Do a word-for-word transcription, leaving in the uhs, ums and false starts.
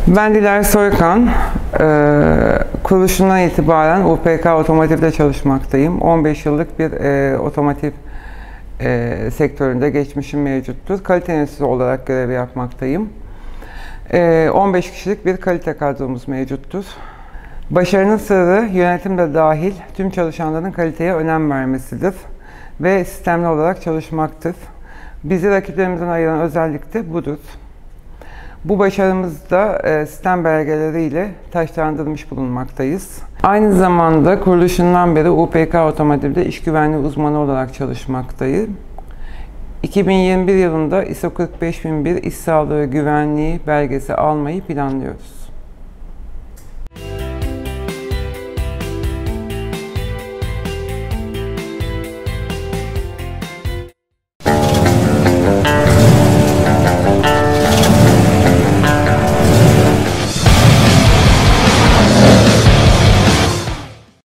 Ben Dilara Soykan, e, kuruluşundan itibaren U P K Otomotiv'de çalışmaktayım. on beş yıllık bir e, otomotiv e, sektöründe geçmişim mevcuttur. Kalite yöneticisi olarak görev yapmaktayım. E, on beş kişilik bir kalite kadromuz mevcuttur. Başarının sırrı yönetim de dahil tüm çalışanların kaliteye önem vermesidir ve sistemli olarak çalışmaktır. Bizi rakiplerimizden ayıran özellik de budur. Bu başarımızda e, sistem belgeleriyle taçlandırılmış bulunmaktayız. Aynı zamanda kuruluşundan beri U P K Otomotiv'de iş güvenliği uzmanı olarak çalışmaktayım. iki bin yirmi bir yılında I S O kırk beş bin bir iş sağlığı güvenliği belgesi almayı planlıyoruz.